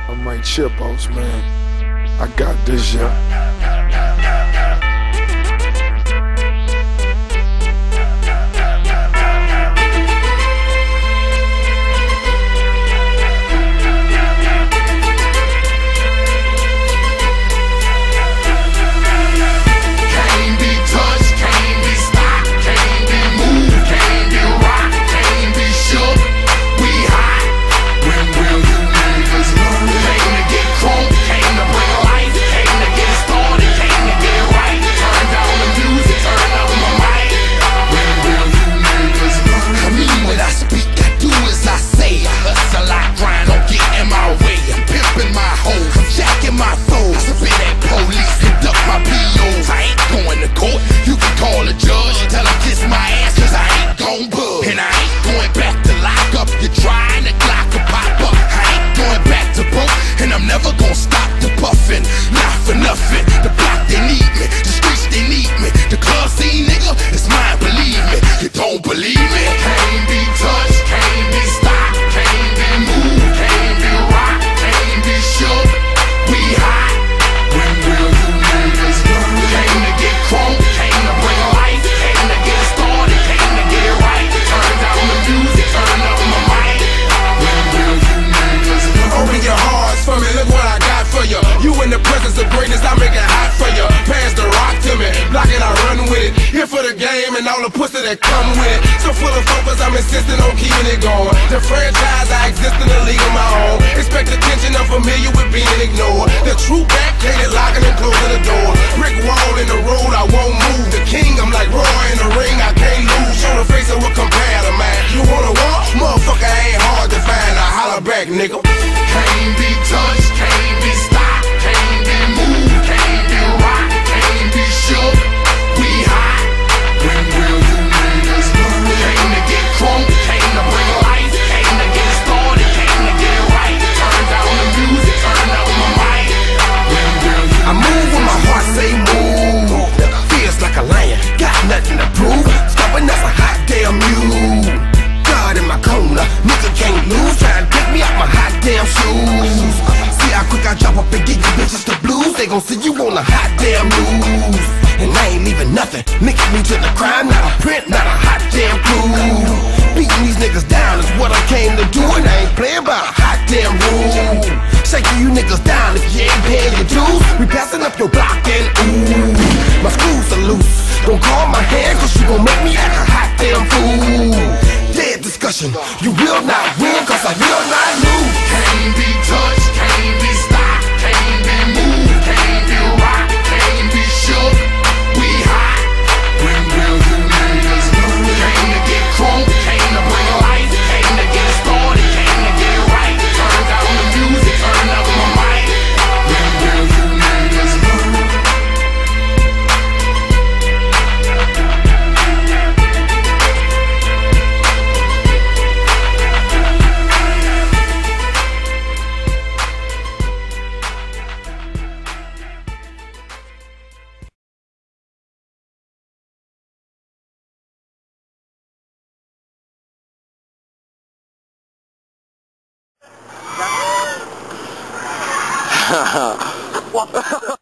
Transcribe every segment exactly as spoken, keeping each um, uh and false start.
I'm Mike Chipos, man. I got this, yeah. For the game and all the pussy that come with it. So full of focus, I'm insisting on keeping it going. The franchise, I exist in a league of my own. Expect attention, I'm familiar with being ignored. The true back, cated locking and closing the door. Brick wall in the road, I won't move. The king, I'm like Roy in the ring, I can't lose. Show the face of what compare to mine. You wanna walk? Motherfucker ain't hard to find. I holler back, nigga. Can't be touched, can't be stopped, can't be moved, can't be rocked, can't be shook. We hot. When will you niggas learn? Came to get crunk, came to bring life, came to get started, came to get right. Turn down the music, turn up my mic. When will you I move when my heart say move. Feels like a lion, got nothing to prove. Stopping that's a hot damn mule. God in my corner, nigga can't lose. Trying to take me out my hot damn shoes. See how quick I drop up and get you bitches the blues. They gon' see you on the hot damn news. And I ain't leaving nothing, linking me to the crime. Not a print, not a hot damn clue. Beating these niggas down is what I came to do. And I ain't playing by a hot damn rule. Shaking you niggas down if you ain't paying your dues. We passing up your block and ooh, my screws are loose. Don't call my hand cause you gon' make me act a hot damn fool. Dead discussion, you will not win cause I will not lose. Can't be touched, can't be stopped, can't be moved, can't be rocked, can't be shook. We hot. When will you niggas learn? Came to get crunk, came to bring life, came to get started, came to get right. Turn down the music, turn up my mic. When will you niggas learn? What?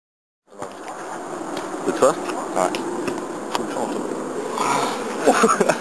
C'est toi? Ouais.